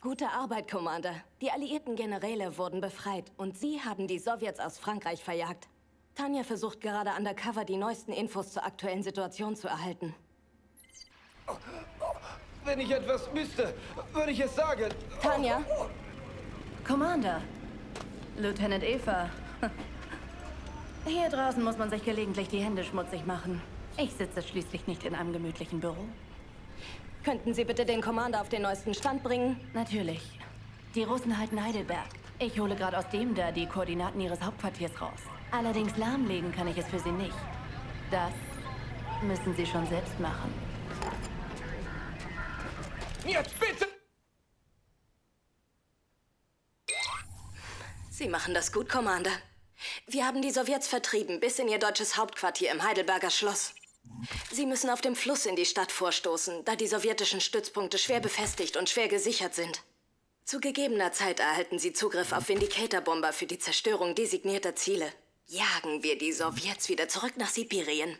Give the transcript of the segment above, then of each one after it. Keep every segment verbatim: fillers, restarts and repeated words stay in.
Gute Arbeit, Commander. Die alliierten Generäle wurden befreit und Sie haben die Sowjets aus Frankreich verjagt. Tanja versucht gerade undercover die neuesten Infos zur aktuellen Situation zu erhalten. Wenn ich etwas wüsste, würde ich es sagen. Tanja? Commander. Lieutenant Eva. Hier draußen muss man sich gelegentlich die Hände schmutzig machen. Ich sitze schließlich nicht in einem gemütlichen Büro. Könnten Sie bitte den Commander auf den neuesten Stand bringen? Natürlich. Die Russen halten Heidelberg. Ich hole gerade aus dem da die Koordinaten ihres Hauptquartiers raus. Allerdings lahmlegen kann ich es für Sie nicht. Das müssen Sie schon selbst machen. Jetzt bitte! Sie machen das gut, Commander. Wir haben die Sowjets vertrieben, bis in ihr deutsches Hauptquartier im Heidelberger Schloss. Sie müssen auf dem Fluss in die Stadt vorstoßen, da die sowjetischen Stützpunkte schwer befestigt und schwer gesichert sind. Zu gegebener Zeit erhalten Sie Zugriff auf Vindicator-Bomber für die Zerstörung designierter Ziele. Jagen wir die Sowjets wieder zurück nach Sibirien.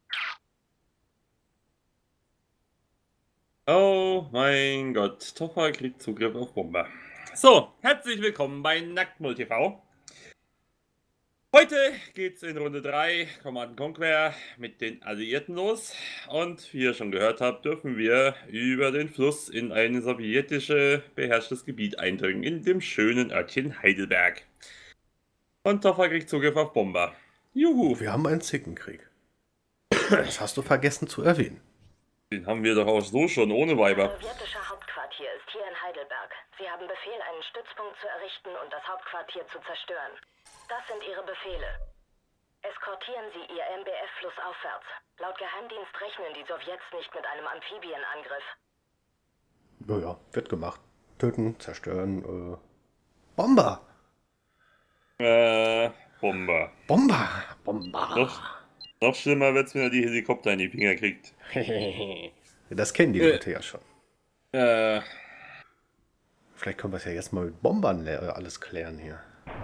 Oh mein Gott, Toffer kriegt Zugriff auf Bomber. So, herzlich willkommen bei Nacktmull T V. Heute geht's in Runde drei Command and Conquer mit den Alliierten los. Und wie ihr schon gehört habt, dürfen wir über den Fluss in ein sowjetisches beherrschtes Gebiet eindringen, in dem schönen Örtchen Heidelberg. Und Toffer kriegt Zugriff auf Bomber. Juhu. Wir haben einen Zickenkrieg. Das hast du vergessen zu erwähnen. Den haben wir doch auch so schon ohne Weiber. Das sowjetische Hauptquartier ist hier in Heidelberg. Sie haben Befehl, einen Stützpunkt zu errichten und das Hauptquartier zu zerstören. Das sind Ihre Befehle. Eskortieren Sie Ihr M B F flussaufwärts. Laut Geheimdienst rechnen die Sowjets nicht mit einem Amphibienangriff. Naja, wird gemacht. Töten, zerstören, äh... Bomber! Äh, Bomber. Bomber! Bomber! Noch, noch schlimmer wird's, wenn er die Helikopter in die Finger kriegt. Das kennen die Leute ja schon. Äh... Vielleicht können wir es ja jetzt mal mit Bombern alles klären hier.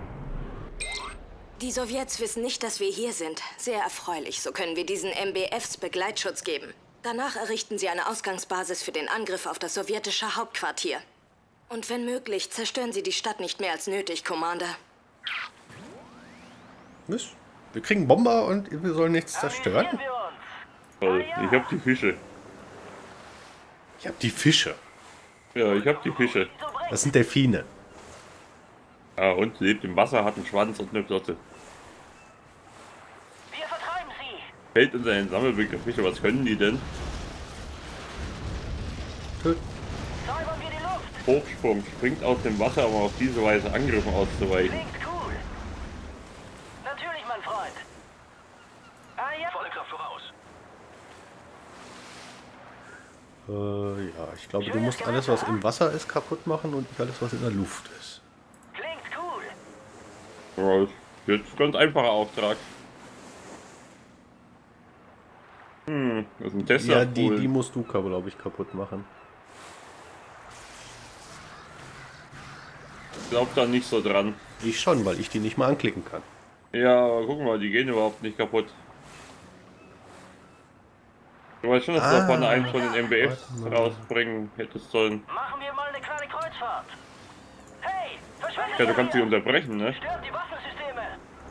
Die Sowjets wissen nicht, dass wir hier sind. Sehr erfreulich. So können wir diesen M B Fs Begleitschutz geben. Danach errichten sie eine Ausgangsbasis für den Angriff auf das sowjetische Hauptquartier. Und wenn möglich, zerstören sie die Stadt nicht mehr als nötig, Commander. Was? Wir kriegen Bomber und wir sollen nichts zerstören? Toll, ich hab die Fische. Ich hab die Fische. Ja, ich hab die Fische. Das sind Delfine. Ja, und lebt im Wasser, hat einen Schwanz und eine Flotte. Wir vertreiben sie. Fällt unter den Sammelbegriff Fische, was können die denn? Töten. Säubern wir die Luft. Hochsprung, springt aus dem Wasser, um auf diese Weise Angriffen auszuweichen. Klingt cool. Natürlich, mein Freund. Ah ja. Volle Kraft voraus. Äh, ja, ich glaube, du musst alles, was im Wasser ist, kaputt machen und nicht alles, was in der Luft ist. Klingt cool. Ja, jetzt ganz einfacher Auftrag. Hm, das ist ein Tesla. Ja, die, die musst du, glaube ich, kaputt machen. Ich glaub da nicht so dran. Ich schon, weil ich die nicht mal anklicken kann. Ja, aber guck mal, die gehen überhaupt nicht kaputt. Du weißt schon, dass du Ah, da vorne einen von den M B Fs warte mal. rausbringen hättest sollen. Machen wir mal eine kleine Kreuzfahrt. Hey, verschwindet Ja, du kannst sie hier. unterbrechen, ne? Stört die Waffensysteme.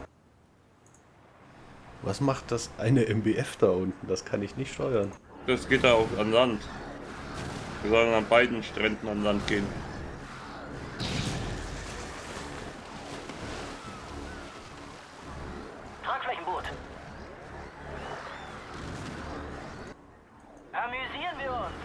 Was macht das eine M B F da unten? Das kann ich nicht steuern. Das geht da auch an Land. Wir sollen an beiden Stränden an Land gehen. Tragflächenboot. Amüsieren wir uns.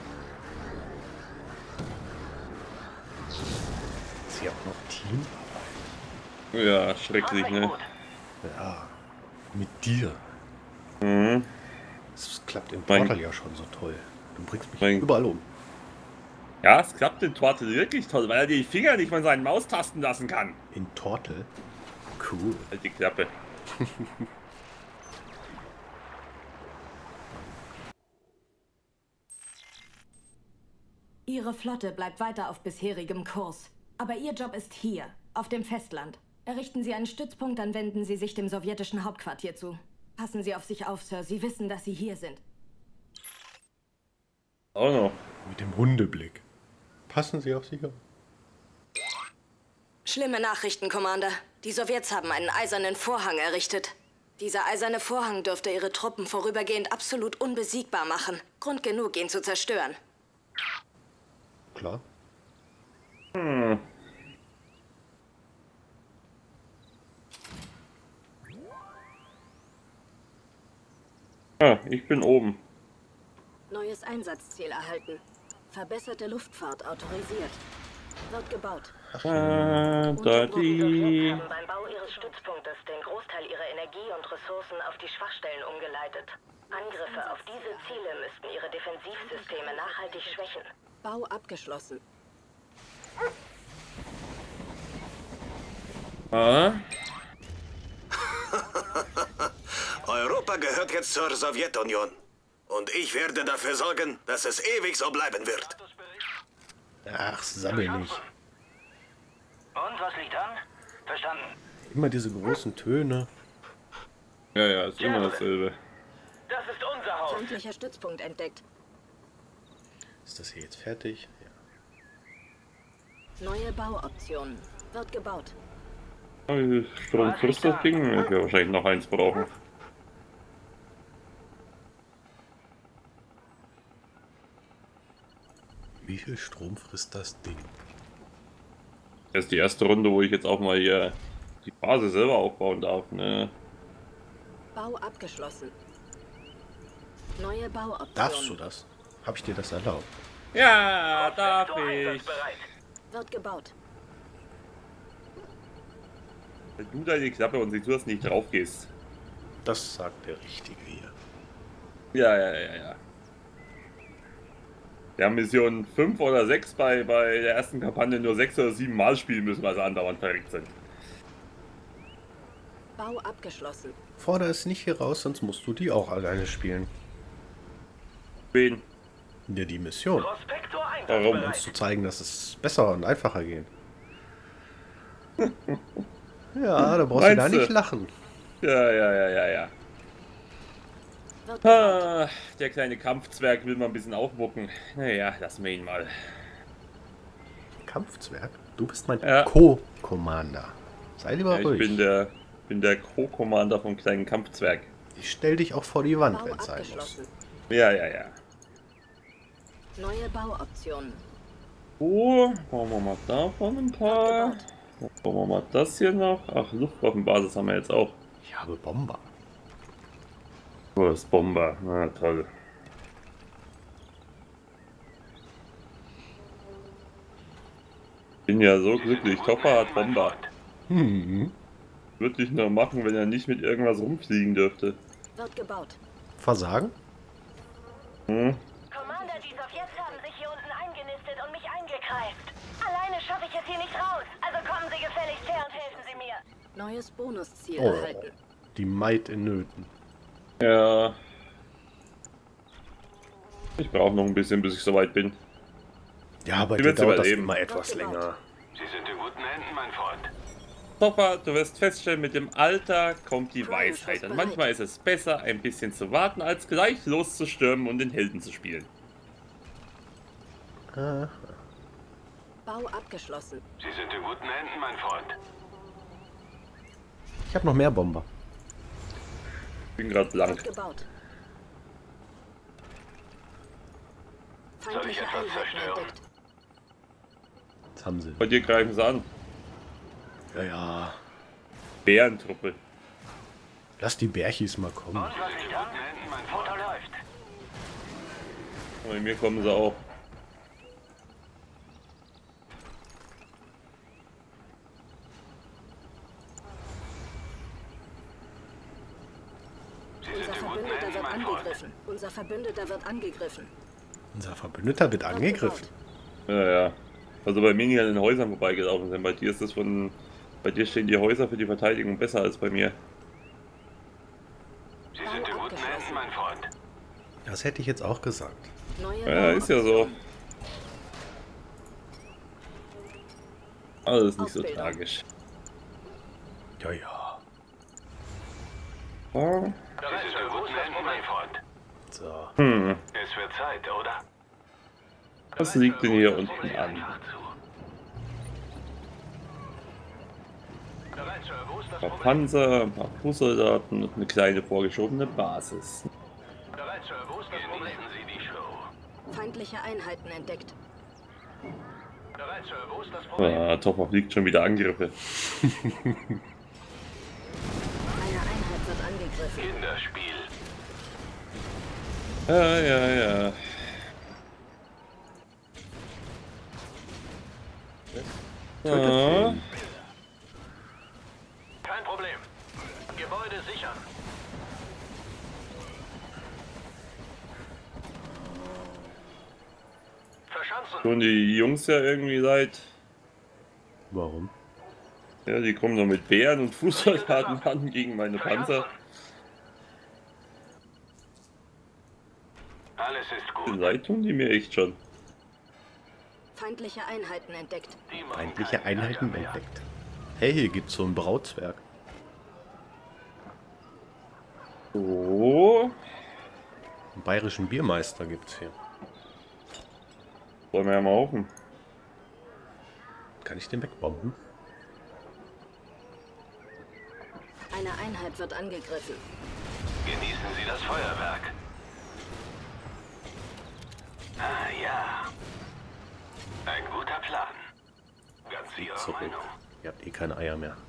Sie hat noch Teamarbeit. Ja, schrecklich, ne? Tragflächenboot. Ja, mit dir. Mhm. Das klappt im Mein- Portal ja schon so toll. Du bringst mich Mein- überall um. Ja, es klappt in Torte wirklich toll, weil er die Finger nicht von seinen Maustasten lassen kann. In Tortel? Cool. Halt die Klappe. Ihre Flotte bleibt weiter auf bisherigem Kurs. Aber Ihr Job ist hier, auf dem Festland. Errichten Sie einen Stützpunkt, dann wenden Sie sich dem sowjetischen Hauptquartier zu. Passen Sie auf sich auf, Sir. Sie wissen, dass Sie hier sind. Auch noch. Mit dem Hundeblick. Passen Sie auf sich auf. Schlimme Nachrichten, Commander. Die Sowjets haben einen eisernen Vorhang errichtet. Dieser eiserne Vorhang dürfte ihre Truppen vorübergehend absolut unbesiegbar machen. Grund genug, ihn zu zerstören. Klar. Hm. Ah, ich bin oben. Neues Einsatzziel erhalten. Verbesserte Luftfahrt autorisiert. Wird gebaut. Ah, da Die die. Sowjets haben beim Bau ihres Stützpunktes den Großteil ihrer Energie und Ressourcen auf die Schwachstellen umgeleitet. Angriffe auf diese Ziele müssten ihre Defensivsysteme nachhaltig schwächen. Bau abgeschlossen. Ah, Europa gehört jetzt zur Sowjetunion. Und ich werde dafür sorgen, dass es ewig so bleiben wird. Ach, sammel nicht. Und was liegt an? Verstanden. Immer diese großen Töne. ja, ja, ist immer dasselbe. Das ist unser Haus. Feindlicher Stützpunkt entdeckt. Ist das hier jetzt fertig? Ja. Neue Bauoptionen. Wird gebaut. Ah, wie viel Strom frisst das Ding? Ich werde wahrscheinlich noch eins brauchen. Wie viel Strom frisst das Ding? Das ist die erste Runde, wo ich jetzt auch mal hier die Basis selber aufbauen darf, ne? Bau abgeschlossen. Neue Bauoptionen. Darfst du das? Habe ich dir das erlaubt? Ja, darf ich. Einsatzbereit. Wird gebaut. Wenn du deine Klappe und siehst, du das nicht drauf gehst. Das sagt der Richtige hier. Ja, ja, ja, ja. Wir haben Mission fünf oder sechs bei, bei der ersten Kampagne nur sechs oder sieben Mal spielen müssen, weil sie andauernd verreckt sind. Bau abgeschlossen. Fordere es nicht hier raus, sonst musst du die auch alleine spielen. Wen? Ja, die Mission. Prospektor Warum? Um einsatzbereit. uns zu zeigen, dass es besser und einfacher geht. Ja, da brauchst du da Meinst du? nicht lachen. Ja, ja, ja, ja, ja. Wird gebaut. Ah, der kleine Kampfzwerg will mal ein bisschen aufmucken. Naja, lassen wir ihn mal. Kampfzwerg? Du bist mein Ja. Co-Commander. Sei lieber Ja, ich ruhig. bin der, bin der Co-Commander vom kleinen Kampfzwerg. Ich stell dich auch vor die Wand, Bau wenn es sein muss. abgeschlossen. Ja, ja, ja. Neue Bauoptionen. So, bauen wir mal davon ein paar. Wird Dann bauen wir mal das hier noch. Ach, Luftwaffenbasis haben wir jetzt auch. Ich habe Bomber. Oh, das ist Bomber. Na toll. Bin ja so glücklich. Topper hat Bomber. Hm. Würde ich nur machen, wenn er nicht mit irgendwas rumfliegen dürfte. Wird gebaut. Versagen? Hm? Commander, die Sowjets haben sich hier unten eingenistet und mich eingekreist. Alleine schaffe ich es hier nicht raus. Also kommen Sie gefälligst her und helfen Sie mir. Neues Bonusziel Oh, erhalten. die Maid in Nöten. Ja. Ich brauche noch ein bisschen, bis ich soweit bin. Ja, bei Die dir wird's dauert das überleben. immer etwas Wird gebaut. länger. Sie sind in guten Händen, mein Freund. Topper, du wirst feststellen, mit dem Alter kommt die Cool, Weisheit. schuss Und bereit. manchmal ist es besser, ein bisschen zu warten, als gleich loszustürmen und den Helden zu spielen. Ah, Bau abgeschlossen. Sie sind in guten Händen, mein Freund. ich habe noch mehr Bomber. Bin gerade blank. Wird gebaut. Soll ich Feindliche etwas Einheiten zerstören? entdeckt. Jetzt haben sie. Bei dir greifen sie an. Ja, ja. Bärentruppe. Lass die Bärchis mal kommen. Und was liegt an? Mein Foto läuft. Bei mir kommen sie auch. Sie Unser sind in guten Verbündeter Händen, wird mein Freund. angegriffen. Unser Verbündeter wird angegriffen. Unser Verbündeter wird angegriffen. Ja, ja. Also bei mir nicht an den Häusern vorbeigelaufen sind. Bei dir ist das von. Bei dir stehen die Häuser für die Verteidigung besser als bei mir. Sie sind in guten Händen, mein Freund. Das hätte ich jetzt auch gesagt. Neue Ja, ist ja so. Bauoptionen. Alles nicht so Ausbildung. tragisch. Ja, ja. Oh. Sie sind in guten Händen, mein Freund. So. Hm. Es wird Zeit, oder? Was liegt denn hier unten an? Bereit, Sir. Wo ist das Ein paar Problem? Panzer, ein paar Fußsoldaten und eine kleine vorgeschobene Basis. Bereit, Sir. Wo ist das Problem? Genießen Sie die Show. Feindliche Einheiten entdeckt. Bereit, Sir. Wo ist das Problem? Ah, Topper fliegt schon wieder Angriffe. Eine Einheit wird angegriffen. Kinderspiel. Ja, ja, ja. Ja. Kein Problem. Gebäude sichern. Verschanzen. Tun die Jungs ja irgendwie leid. Warum? Ja, die kommen doch mit Bären und Fußsoldaten an gegen meine Panzer. Alles ist gut. Leid tun die mir echt schon. Feindliche Einheiten entdeckt. Die machen Feindliche keinen Einheiten Ärger mehr. entdeckt. Hey, hier gibt's so ein Brautzwerg. So. Einen bayerischen Biermeister gibt's hier. Wollen wir ja mal hoffen. Kann ich den wegbomben? Eine Einheit wird angegriffen. Genießen Sie das Feuerwerk. Ah ja. Ein guter Plan. Ganz Ihrer Zurück. Meinung. Ihr habt eh keine Eier mehr.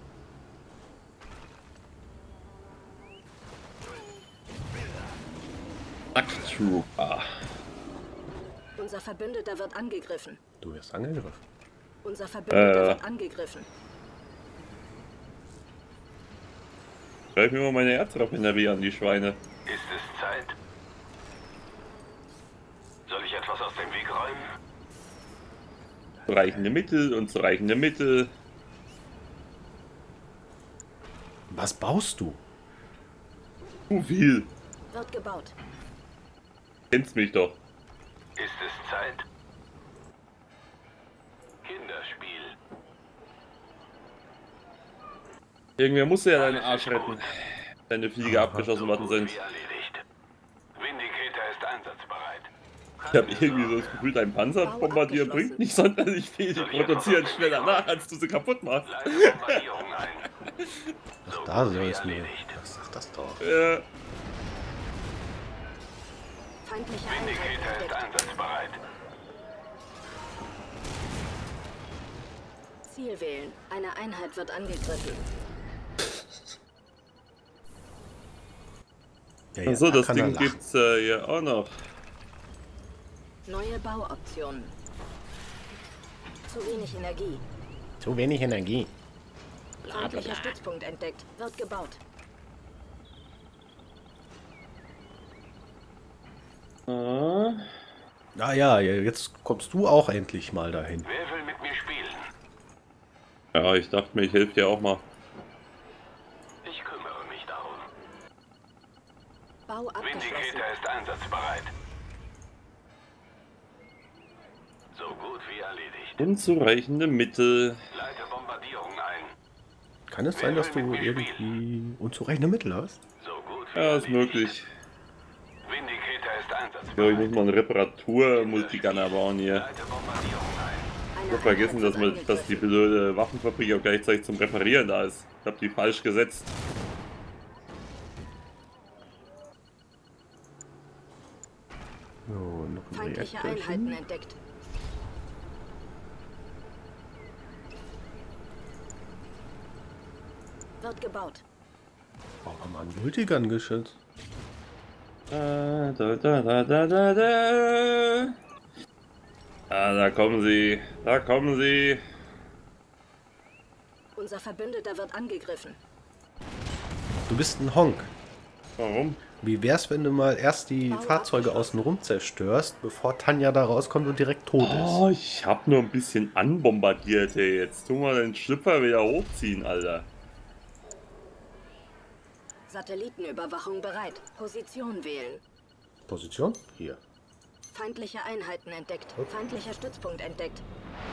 Trooper. Unser Verbündeter wird angegriffen. Du wirst angegriffen. Unser Verbündeter Äh. wird angegriffen. Schreib mir mal meine Erzraffinerie an die Schweine. Ist es Zeit? Soll ich etwas aus dem Weg räumen? Zureichende Mittel und zureichende Mittel. Was baust du? Zu viel. Wird gebaut. Kennst mich doch. Ist es Zeit? Kinderspiel. Irgendwer muss ja deinen Arsch retten. Deine Flieger abgeschossen worden sind. Wie erledigt. Vindicator ist einsatzbereit. Ich habe irgendwie so das Gefühl, dein Panzerbombardier bringt nicht sonderlich viel. Die produzieren schneller nach, als du sie kaputt machst. Leite Bombardierung ein. So Da gut soll wie es mir. erledigt. Was sagt das doch? Ja. Feindliche Einheiten Vindicator ist entdeckt. einsatzbereit. Ziel wählen. Eine Einheit wird angegriffen. Ja, ja, Achso, da das kann er Ding lachen. gibt's äh, ja auch noch. Neue Bauoptionen. Zu wenig Energie. Zu wenig Energie. Feindlicher Stützpunkt entdeckt. Wird gebaut. Ah. Ah ja, jetzt kommst du auch endlich mal dahin. Wer will mit mir spielen? Ja, ich dachte mir, ich helfe dir auch mal. Ich kümmere mich darum. Bau abgeschlossen. Vindicator ist einsatzbereit. So gut wie erledigt. Unzureichende Mittel. Leite Bombardierung ein. Kann es sein, dass du irgendwie unzureichende Mittel hast? So gut wie Ja, ist erledigt. möglich. Vindicator ist Ja, ich einsatzbereit. muss mal eine Reparatur-Multigunner bauen hier. Leite Bombardierung ein. Eine Ich hab vergessen, Einheit dass, wird man, dass die angegriffen. blöde Waffenfabrik auch gleichzeitig zum Reparieren da ist. Ich hab die falsch gesetzt. So, noch ein Feindliche Reaktorchen. Einheiten entdeckt. Wird gebaut. Brauchen wir mal ein Multigun-Geschütz. Da, da, da, da, da, da, da. Ah, da kommen sie. Da kommen sie. Unser Verbündeter wird angegriffen. Du bist ein Honk. Warum? Wie wär's, wenn du mal erst die Fahrzeuge außenrum zerstörst, bevor Tanja da rauskommt und direkt tot Oh, ist? ich hab nur ein bisschen anbombardiert, ey. Jetzt tun wir den Schlüpfer wieder hochziehen, Alter. Satellitenüberwachung bereit. Position wählen. Position? Hier. Feindliche Einheiten entdeckt. Feindlicher Stützpunkt entdeckt.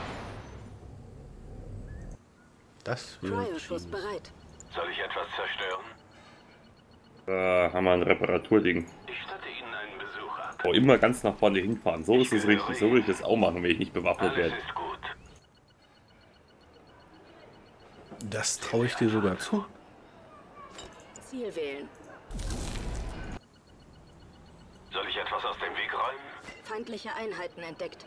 Das wird Cryoschuss ziemlich- bereit. Soll ich etwas zerstören? Da haben wir ein Reparaturding. Ich statte Ihnen einen Besuch ab. Oh, immer ganz nach vorne hinfahren. So ist es richtig. So will ich das auch machen, wenn ich nicht bewaffnet werde. Alles ist gut. Das traue ich dir sogar zu. Ziel wählen. Soll ich etwas aus dem Weg räumen? Feindliche Einheiten entdeckt.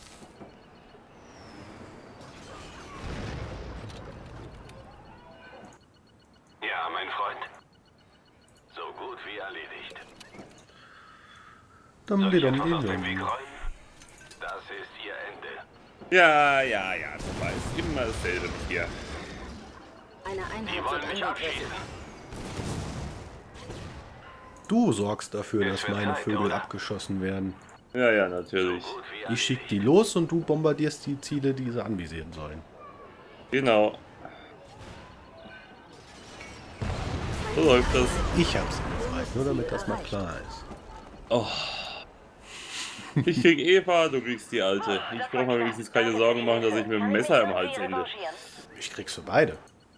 Ja, mein Freund. So gut wie erledigt. Dum, Soll di, ich dum, etwas di, aus dem Weg dum. räumen? Das ist ihr Ende. Ja, ja, ja. Super. Ist immer dasselbe mit dir. Eine Die Einheit wollen wird mich angegriffen. abschießen. Du sorgst dafür, Es dass wird meine Zeit, Vögel oder? abgeschossen werden. Ja, ja, natürlich. Gut wie Ich schick die erledigt. los und du bombardierst die Ziele, die sie anvisieren sollen. Genau. So läuft das. Ich hab's gefragt, nur damit das mal klar ist. Oh. Ich krieg Eva, du kriegst die Alte. Ich brauche mir wenigstens keine Sorgen machen, dass ich mit dem Messer im Hals ende. Ich krieg's für beide.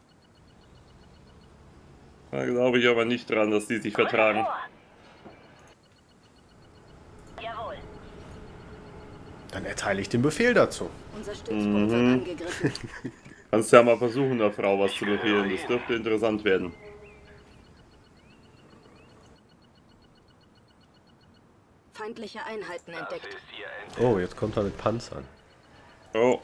Da glaube ich aber nicht dran, dass die sich vertragen. Jawohl. Dann erteile ich den Befehl dazu. Unser Stützpunkt wird angegriffen. Kannst ja mal versuchen, der Frau was zu befehlen. Das dürfte interessant werden. Feindliche Einheiten Das entdeckt. ist ihr Ende. Oh, jetzt kommt er mit Panzern. Oh,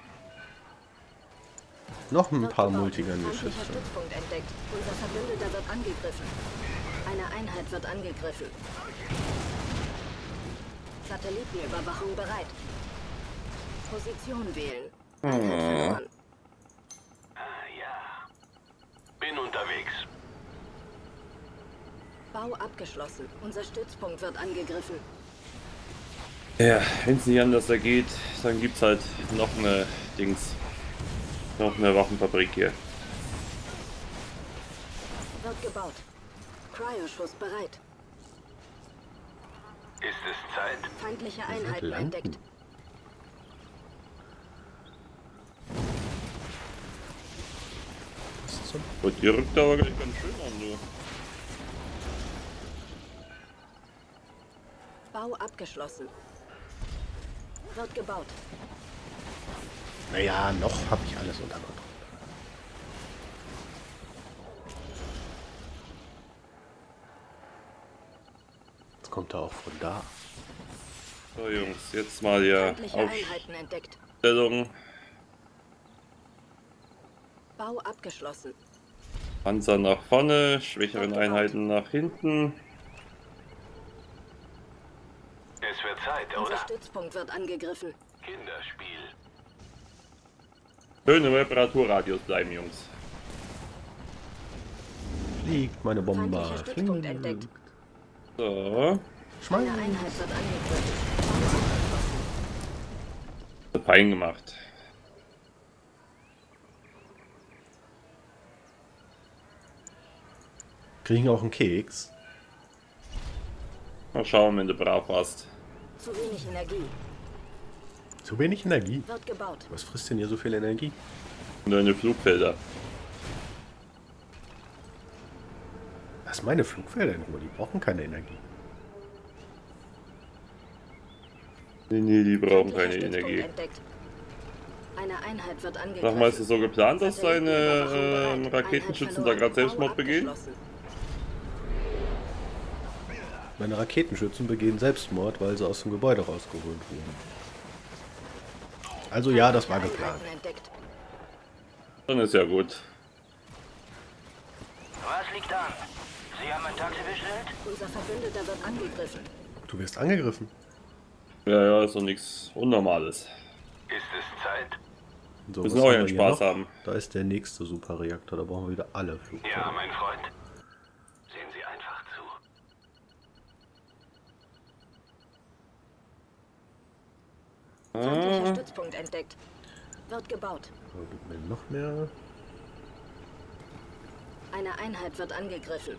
Noch ein Wird paar gebaut. Multigun-Geschütze. Feindlicher Stützpunkt entdeckt. Unser Verbündeter wird angegriffen. Eine Einheit wird angegriffen. Satellitenüberwachung bereit. Position wählen. Einheit verloren. Ah, ja. Bin unterwegs. Bau abgeschlossen. Unser Stützpunkt wird angegriffen. ja, wenn es nicht anders geht, dann gibt's halt noch eine Dings. Noch eine Waffenfabrik hier. Wird gebaut. Cryoschuss bereit. Ist es Zeit? Feindliche wird Einheiten landen. entdeckt. Was zum- Und die rückt aber gleich ganz schön an, du. Bau abgeschlossen. Wird gebaut. Naja, noch habe ich alles unter Kontrolle. Jetzt kommt er auch von da. So Jungs, jetzt mal hier Feindliche Einheiten entdeckt. Aufstellung. Bau abgeschlossen. Panzer nach vorne, schwächeren Einheiten nach hinten. Es wird Zeit, Unser oder? Stützpunkt wird angegriffen. Kinderspiel. Schön im Reparaturradius bleiben, Jungs. Fliegt meine Bombe. Feindlicher Stützpunkt entdeckt. So. Schmeiß. Eine Einheit wird angegriffen. Bau abgeschlossen. Fein gemacht. Kriegen auch einen Keks. Mal schauen, wenn du brav warst. Zu wenig Energie. Zu wenig Energie. Wird gebaut. Was frisst denn hier so viel Energie? Und deine Flugfelder. Was meine Flugfelder in Ruhe? Die brauchen keine Energie. Nee, nee, die brauchen Feindlicher keine Stützpunkt Energie. entdeckt. Eine Einheit wird angegriffen. Sag mal, ist es so geplant, dass deine Satellitenüberwachung ähm, bereit. Raketenschützen Einheit da gerade verloren. Selbstmord Bau begehen? abgeschlossen. Meine Raketenschützen begehen Selbstmord, weil sie aus dem Gebäude rausgeholt wurden. Also ja, das war Feindliche geplant. Einheiten entdeckt. Dann ist ja gut. Was liegt an? Sie haben ein Taxi bestellt? Unser Verbündeter wird angegriffen. Du wirst angegriffen. Ja, ja, ist doch nichts Unnormales. Ist es Zeit? So, Müssen was auch haben ihren wir hier Spaß noch? haben. Da ist der nächste Superreaktor, da brauchen wir wieder alle Flugzeuge. Ja, mein Freund. Sehen Sie einfach zu. Feindlicher Stützpunkt entdeckt. Wird gebaut. So, gib mir noch mehr. Eine Einheit wird angegriffen.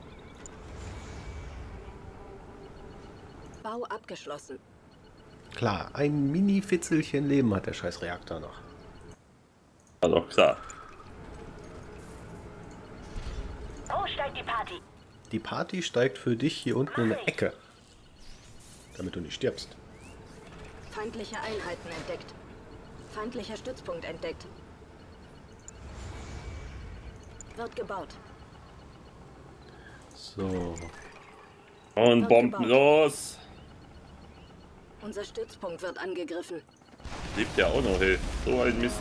Bau abgeschlossen. Klar, ein Mini-Fitzelchen Leben hat der scheiß Reaktor noch. War doch klar. Wo steigt die Party? Die Party steigt für dich hier unten in der Ecke. damit du nicht stirbst. Feindliche Einheiten entdeckt. Feindlicher Stützpunkt entdeckt. Wird gebaut. So. Und Bomben los. Unser Stützpunkt wird angegriffen. Lebt ja auch noch, hey. So ein Mist.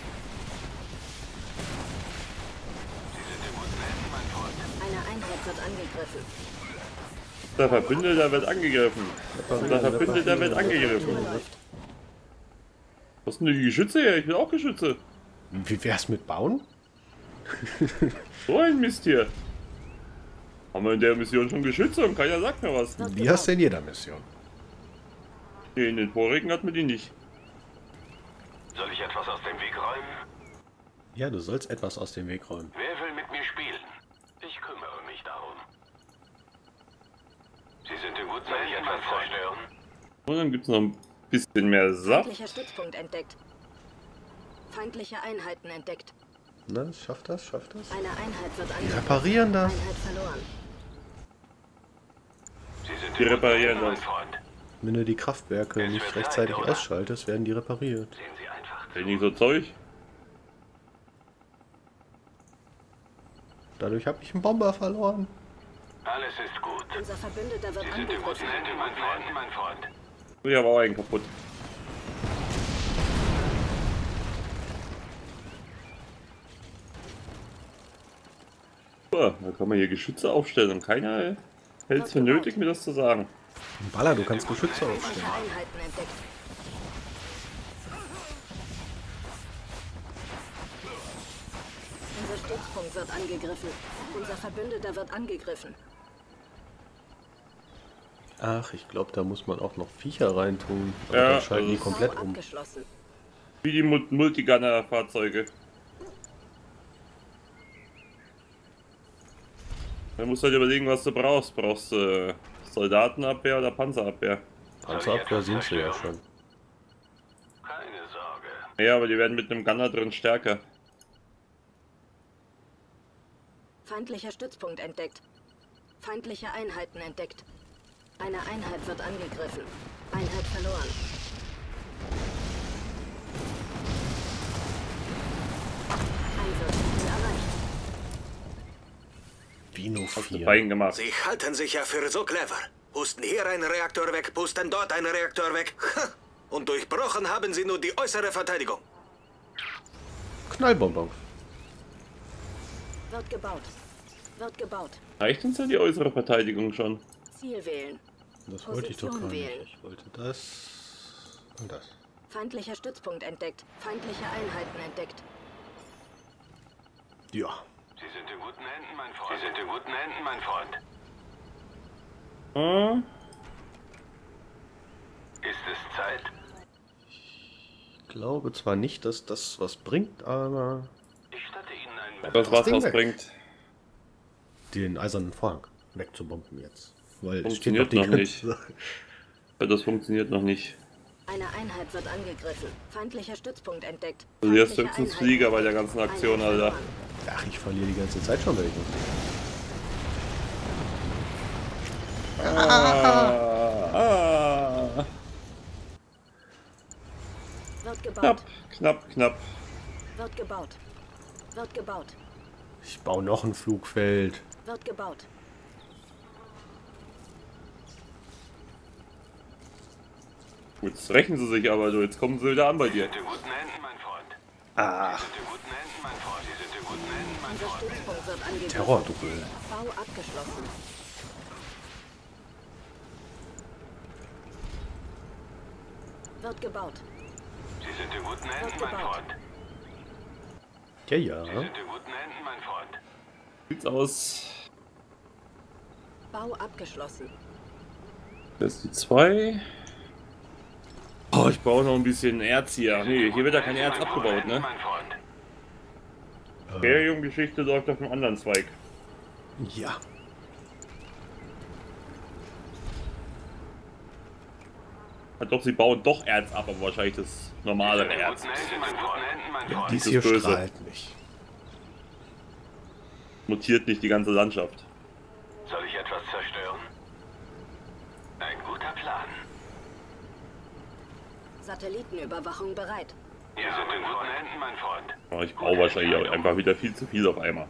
Eine Einheit wird angegriffen. Der Verbündeter wird angegriffen. Der Verbündeter wird angegriffen. Was sind denn die Geschütze her? Ich will auch Geschütze. Wie wär's mit Bauen? So ein Mist hier. Haben wir in der Mission schon Geschütze und keiner sagt mir was. Die hast du in jeder Mission. Nee, in den vorigen hat man die nicht. Soll ich etwas aus dem Weg räumen? Ja, du sollst etwas aus dem Weg räumen. Wer will mit mir spielen? Ich kümmere mich darum. Sie sind in guten Händen, mein Freund. Zerstören? Und dann gibt es noch ein bisschen mehr Saft. Feindlicher Stützpunkt entdeckt. Feindliche Einheiten entdeckt. Na, schafft das, schafft das? Eine Einheit wird Die angegriffen. reparieren das. Einheit verloren. Sie sind Die in guten reparieren Händen, mein das. Freund. Wenn du die Kraftwerke Es nicht wird rechtzeitig Zeit, oder? ausschaltest, werden die repariert. Sehen Sie einfach Wenn nicht so Zeug. Dadurch habe ich einen Bomber verloren. Alles ist gut. Unser Verbündeter wird Sie sind in guten angegriffen. Händen, mein Freund, mein Freund. Ich habe auch einen kaputt. So, da kann man hier Geschütze aufstellen und keiner hält es für nötig, mir das zu sagen. Baller, du kannst Geschütze aufstellen. Feindliche Einheiten entdeckt. Unser Stützpunkt wird angegriffen. Unser Verbündeter wird angegriffen. Ach, ich glaube, da muss man auch noch Viecher reintun. Aber Ja, dann schalten die also- komplett Bau um. abgeschlossen. Wie die Mul- Multigunner-Fahrzeuge. Dann musst du halt überlegen, was du brauchst. Brauchst du äh, Soldatenabwehr oder Panzerabwehr? Panzerabwehr sind sie ja schon. Keine Sorge. Ja, aber die werden mit einem Gunner drin stärker. Feindlicher Stützpunkt entdeckt. Feindliche Einheiten entdeckt. Eine Einheit wird angegriffen. Einheit verloren. Einsatz erreicht. Wie nur Hast du vier. fein gemacht. Sie halten sich ja für so clever. Pusten hier einen Reaktor weg, pusten dort einen Reaktor weg. Ha! Und durchbrochen haben sie nur die äußere Verteidigung. Knallbonbons. Wird gebaut. Wird gebaut. Reicht uns ja die äußere Verteidigung schon? Ziel wählen. Das wollte ich doch gar Position nicht. wählen. Ich wollte das und das. Feindlicher Stützpunkt entdeckt. Feindliche Einheiten entdeckt. Ja. Sie sind in guten Händen, mein Freund. Sie sind in guten Händen, mein Freund. Hm? Ist es Zeit? Ich glaube zwar nicht, dass das was bringt, aber Ich statte Ihnen ein Messer. Das was Ding was weg. bringt. den eisernen Vorhang wegzubomben jetzt. Weil es steht Funktioniert die noch ganze nicht. Sache. Weil das funktioniert noch nicht. Eine Einheit wird angegriffen. Feindlicher Stützpunkt entdeckt. Du wirst Feindliche höchstens Einheiten Flieger bei der entdeckt. ganzen Aktion, Einheit Alter. verloren. Ach, ich verliere die ganze Zeit schon welche. Ah, ah. Wird gebaut. Knapp, knapp, knapp. Wird gebaut. Wird gebaut. Ich baue noch ein Flugfeld. Wird gebaut. Gut, jetzt rächen sie sich aber, du. Jetzt kommen sie wieder an bei dir. Sie sind in guten Händen, mein Freund. Ah, Sie sind in guten Händen, mein Freund. Sie sind in guten Händen, mein Unser Freund. Stützpunkt wird angegriffen. Terrordouble. Bau abgeschlossen. Wird gebaut. Sie sind in guten Händen, Wird mein gebaut. Freund. Ja, ja. Sie sind in guten Händen, mein Freund. Sieht's aus. Bau abgeschlossen. Das ist die zwei. Oh, ich brauche noch ein bisschen Erz hier. Nee, hier wird ja kein Erz abgebaut, ne? Mein Freund. Imperium-Geschichte läuft auf einem anderen Zweig. Ja. Ja, doch, sie bauen doch Erz ab, aber wahrscheinlich das normale In Erz. guten Händen, mein Freund. Mein Freund. Dies ist hier böse. strahlt nicht. Mutiert nicht die ganze Landschaft. Soll ich etwas zerstören? Ein guter Plan. Satellitenüberwachung bereit. Wir sind in guten Händen, mein Freund. Oh, ich brauche wahrscheinlich auch einfach wieder viel zu viel auf einmal.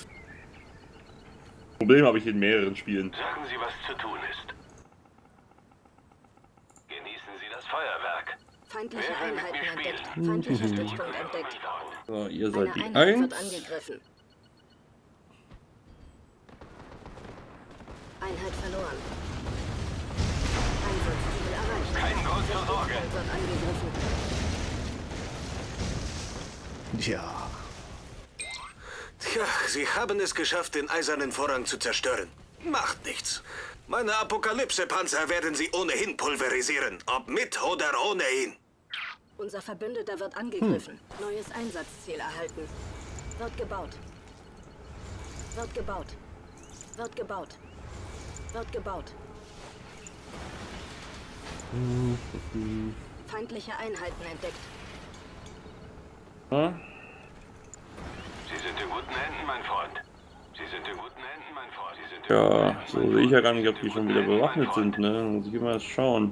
Problem habe ich in mehreren Spielen. Sagen Sie, was zu tun ist. Genießen Sie das Feuerwerk. Feindliche Wer will mit Einheiten mir entdeckt. spielen? Feindlicher Stützpunkt entdeckt. So, ihr Eine seid die Einheit wird eins. angegriffen. Einheit verloren. Einsatzziel erreicht. Kein Grund zur Sorge. Stützpunkt wird angegriffen. Ja. Tja, Sie haben es geschafft, den eisernen Vorhang zu zerstören. Macht nichts. Meine Apokalypse-Panzer werden Sie ohnehin pulverisieren, ob mit oder ohne ihn. Unser Verbündeter wird angegriffen. Neues Einsatzziel erhalten. Wird gebaut. Wird gebaut. Wird gebaut. Wird gebaut. Feindliche Einheiten entdeckt. Hm? Sie sind in guten Händen, mein Freund. Sie sind in guten Händen, mein Freund. Sie sind in Ja, so sehe ich ja gar nicht, ob die schon wieder bewaffnet sind, ne? Muss ich immer erst schauen.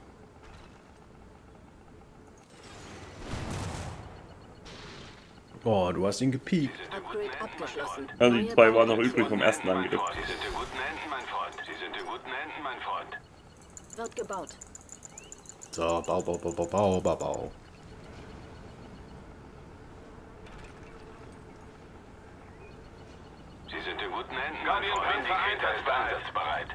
Oh, du hast ihn gepiekt. Upgrade abgeschlossen. Also die Neue zwei waren noch Bauern übrig vom ersten Angriff. Sie sind in guten Händen, mein Freund. Sie sind in guten Händen, mein Freund. wird gebaut. So, bau, bau, bau, bau, bau, bau, bau. Sie sind in guten Händen, mein Freund. Indikator ist einsatzbereit.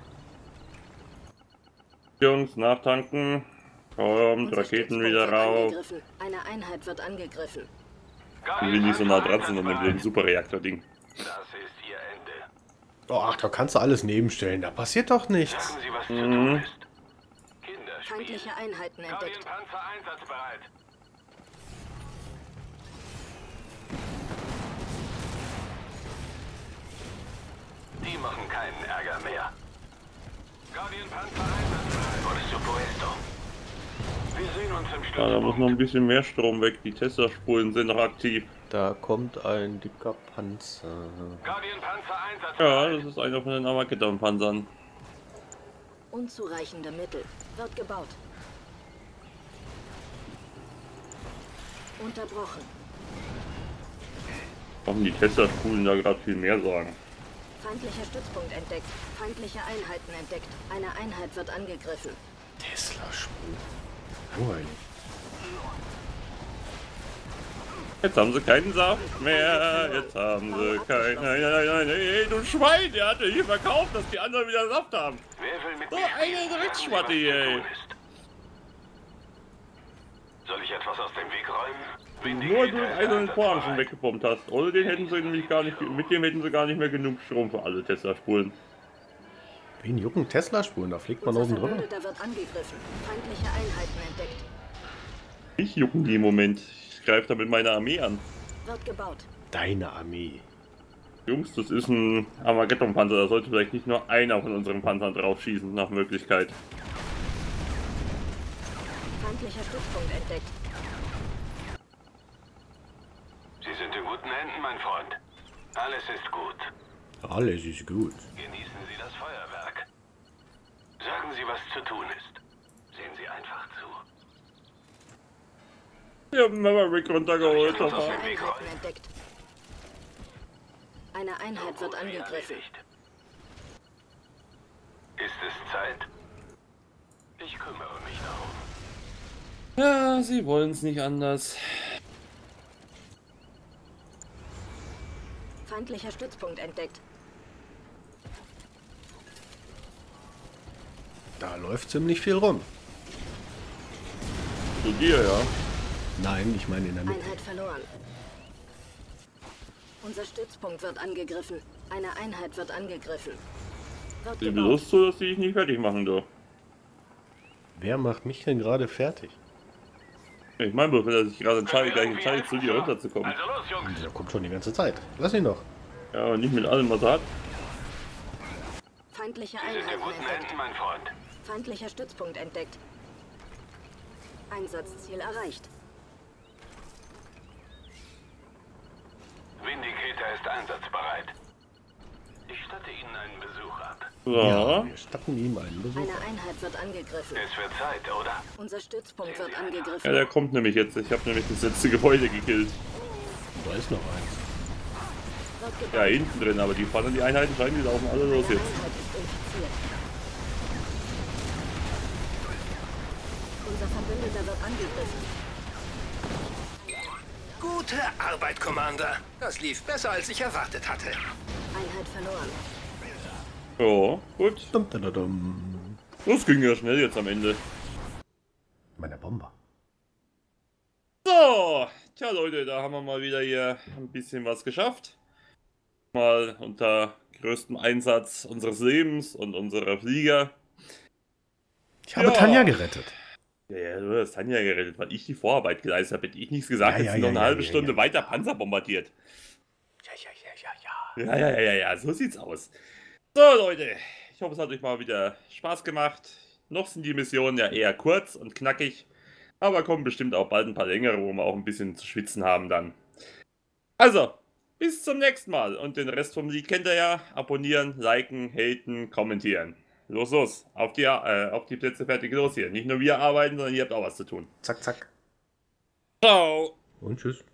Jungs, nachtanken. Kommt, Unser Raketen Stützpunkt wieder wird rauf. angegriffen. Eine Einheit wird angegriffen. Ich will nicht so nah dran sind an dem Superreaktor-Ding. Das ist Ihr Ende. Oh, ach, da kannst du alles nebenstellen. Da passiert doch nichts. Sagen Sie, was zu tun ist. Kinderspiel. Feindliche Einheiten entdeckt. Guardian-Panzer einsatzbereit. Die machen keinen Ärger mehr. Guardian-Panzer einsatzbereit. Por supuesto. Wir sehen uns im Ja, da muss noch ein Stützpunkt. bisschen mehr Strom weg. Die Tesla-Spulen sind noch aktiv. Da kommt ein dicker Panzer. Guardian-Panzer Ja, einsatzbereit. das ist einer von den Armageddon-Panzern. Unzureichende Mittel. Wird gebaut. Unterbrochen. Warum die Tesla-Spulen da gerade viel mehr sagen. Feindlicher Stützpunkt entdeckt. Feindliche Einheiten entdeckt. Eine Einheit wird angegriffen. Tesla-Spur. Langweilig. Jetzt haben sie keinen Saft mehr. Jetzt haben sie keinen. Nein, nein, nein, nein, du Schwein, der hatte hier verkauft, dass die anderen wieder Saft haben. Wer will mit So mir eine spielen? Sagen Sie, Drecksschwatte was zu hier, ey. tun ist. Soll ich etwas aus dem Weg räumen? Nur du den Vindicator ist eisernen Vorhang schon einsatzbereit. weggepumpt hast. Oder den hätten sie nämlich gar nicht, mit dem hätten sie gar nicht mehr genug Strom für alle Tesla-Spulen. Wen jucken Tesla-Spuren? Da fliegt man Unser oben drüber. Verbündeter wird angegriffen. Feindliche Einheiten entdeckt. Ich jucken die im Moment. Ich greife da mit meiner Armee an. Wird gebaut. Deine Armee. Jungs, das ist ein Armageddon-Panzer. Da sollte vielleicht nicht nur einer von unseren Panzern drauf schießen, nach Möglichkeit. Feindlicher Stützpunkt entdeckt. Sie sind in guten Händen, mein Freund. Alles ist gut. Alles ist gut. Genießen Sie das Feuerwerk. Sagen Sie, was zu tun ist. Sehen Sie einfach zu. Ich hab Maverick runtergeholt. Soll ich aber- etwas aus dem Weg Einheiten räumen? entdeckt. Eine Einheit wird angegriffen. Erledigt. Ist es Zeit? Ich kümmere mich darum. Ja, sie wollen es nicht anders. Feindlicher Stützpunkt entdeckt. Da läuft ziemlich viel rum. Zu dir, ja. Nein, ich meine in der Mitte. Einheit verloren. Unser Stützpunkt wird angegriffen. Eine Einheit wird angegriffen. Wird Sie gebaut. bewusst so, dass sie dich nicht fertig machen, du. Wer macht mich denn gerade fertig? Ich meine bloß, dass ich gerade entscheide, gleich entscheide, zu dir runterzukommen. Also los, Jungs. Der kommt schon die ganze Zeit. Lass ihn doch. Ja, und nicht mit allem, was er hat. Feindliche Sie sind in Einheiten guten entdeckt. Händen, mein Freund. Feindlicher Stützpunkt entdeckt. Einsatzziel erreicht. Vindicator ist einsatzbereit. Ich statte Ihnen einen Besuch ab. Ja. Wir statten ihm einen Besuch. Eine Einheit wird angegriffen. Es wird Zeit, oder? Unser Stützpunkt wird angegriffen. Ja, der kommt nämlich jetzt. Ich habe nämlich das letzte Gebäude gekillt. Da ist noch eins. Wird gebaut. Ja, hinten drin, aber die vorne, die Einheiten scheinen, die laufen alle los Eine jetzt. Einheit ist infiziert. Unser Verbündeter wird angegriffen. Gute Arbeit, Commander. Das lief besser, als ich erwartet hatte. Einheit verloren. Ja, gut. Dum, dum, dum, dum. Das ging ja schnell jetzt am Ende. Meine Bomber. So, tja Leute, da haben wir mal wieder hier ein bisschen was geschafft. Mal unter größtem Einsatz unseres Lebens und unserer Flieger. Ich habe Ja. Tanja gerettet. Ja, ja, du hast Tanja gerettet, weil ich die Vorarbeit geleistet habe. Hätte ich nichts gesagt, Ja, jetzt ja, sind noch ja, eine ja, halbe ja, Stunde ja. weiter Panzer bombardiert. Ja, ja, ja, ja, ja. Ja, ja, ja, ja, ja, so sieht's aus. So Leute, ich hoffe es hat euch mal wieder Spaß gemacht. Noch sind die Missionen ja eher kurz und knackig, aber kommen bestimmt auch bald ein paar längere, wo wir auch ein bisschen zu schwitzen haben dann. Also, bis zum nächsten Mal und den Rest vom Lied kennt ihr ja. Abonnieren, liken, haten, kommentieren. Los, los, auf die, äh, auf die Plätze fertig, los hier. Nicht nur wir arbeiten, sondern ihr habt auch was zu tun. Zack, zack. Ciao. Und tschüss.